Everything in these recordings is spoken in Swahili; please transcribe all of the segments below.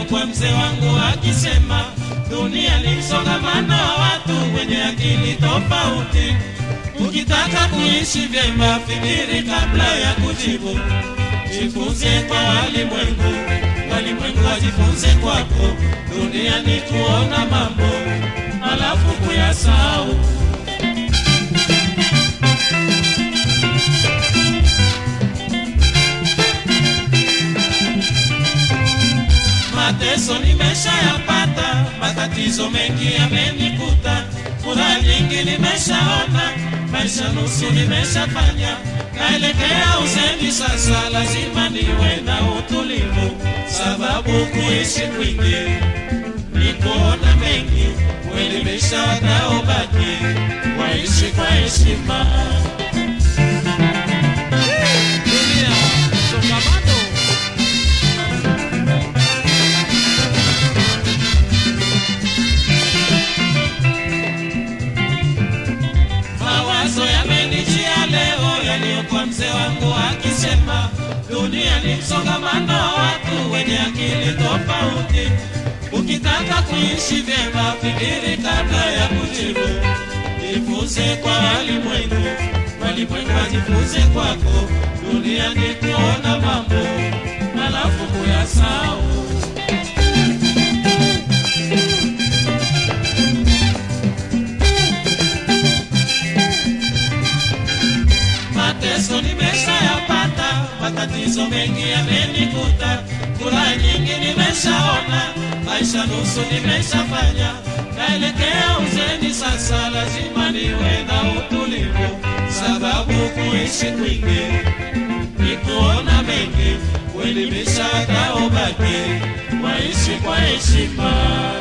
Alikuwa mzee wangu akisema, dunia ni msongamano wa watu wenye akili tofauti. Ukitaka kuishi vyema, fikiri kabla ya kujibu. Jifunze kwa walimwengu, walimwengu wajifunze kwako. Dunia ni kuona mambo alafu kuyasahau. Mateso nimeshayapata, matatizo mengi yamenikuta. Furaha nyingi nimeshaona, maisha nusu nimeshafanya. Naelekea uzeni sasa, lazima niwe na utulivu. Sababu kuishi kwingi ni kuona mengi. Kuelimisha wanaobaki, waishi kwa heshima. Dunia msongamano. Mawazo yamenijia leo yaliyokuwa mzee wangu akisema, dunia ni msongamano wa watu wenye akili tofauti. Ukitaka kuishi vyema, fikiri kabla ya kujibu. Jifunze kwa walimwengu, walimwengu wajifunze kwako. Dunia ni kuona mambo alafu kuyasahau. Mateso nimeshayapata, matatizo mengi yamenikuta. Furaha nyingi nimeshaona, maisha nusu nimeshafanya. Naelekea uzeni sasa, lazima niwe na utulivu. Sababu kuishi kwingi ni kuona mengi. Kuelimisha wanaobaki, waishi kwa heshima.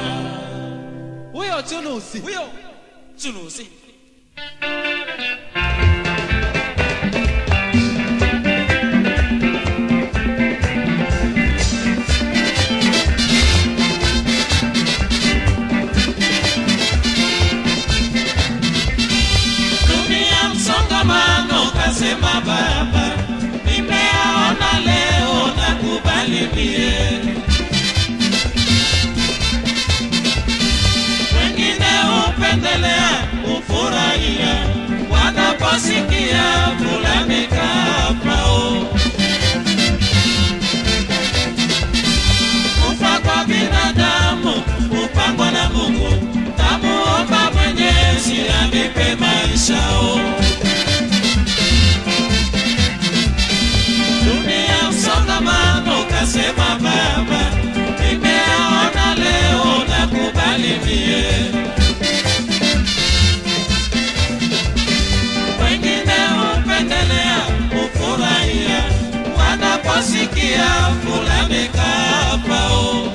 Huyo Chunusi, huyo Chunusi. Sema baba, nimeona leo na kubali mie. Wengine upendelea, ufurahia wanaposikia fulani kapao. Kufa kwa binadamu upangwa na Mungu. Tamuomba Mwenyezi anipe maishao. Sema baba, nimeona leo na kubali mie. Wengine upendelea, ufurahia wanaposikia fulani kapao.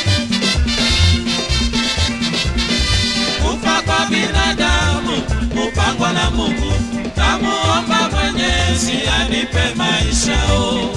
Kufa kwa binadamu upangwa na Mungu. Tamuomba Mwenyezi anipe maishao.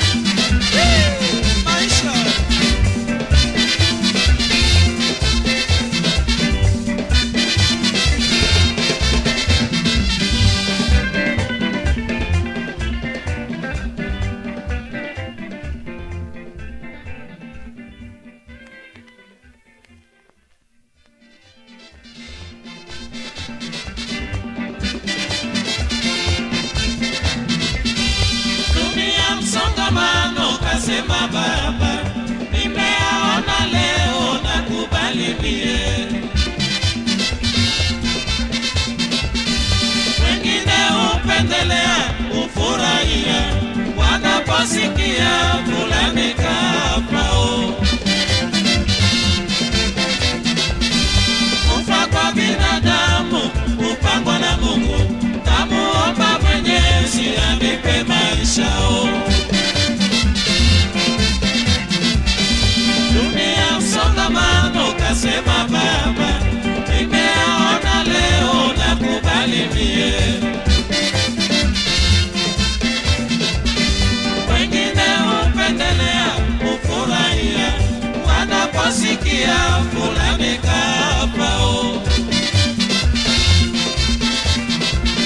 Sema baba, nimeona leo na kubali mie. Wengine upendelea, ufurahia wanaposikia fulani kapao. Kufa kwa binadamu upangwa na Mungu. Tamuomba Mwenyezi anipe maishao. Sema baba, nimeona leo na kubali mie. Wengine upendelea, ufurahia wanaposikia fulani kapao.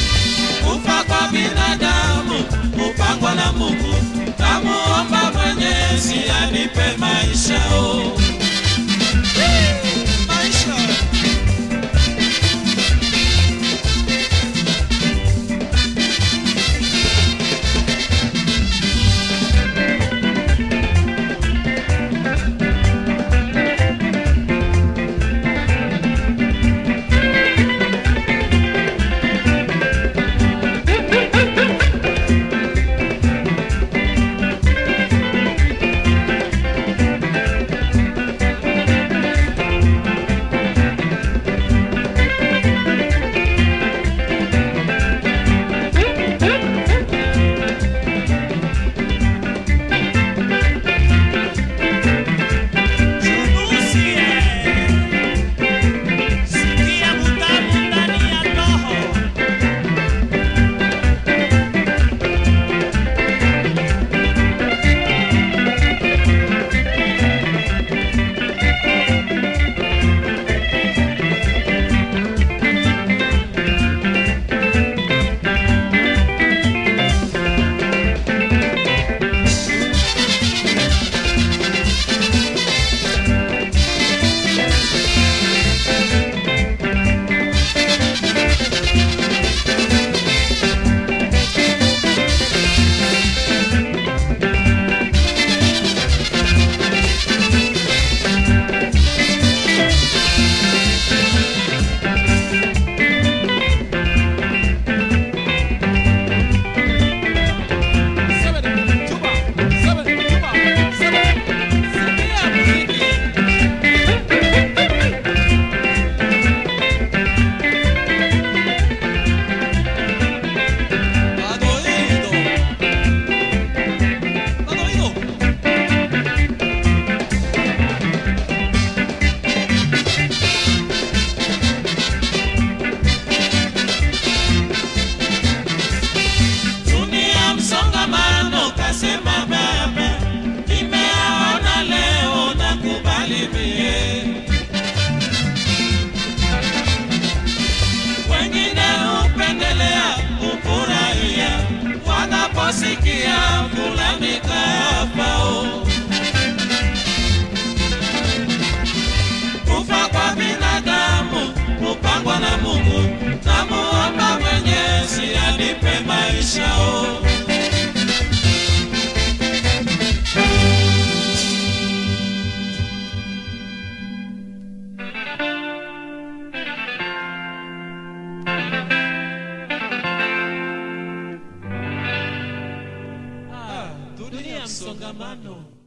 msongamano.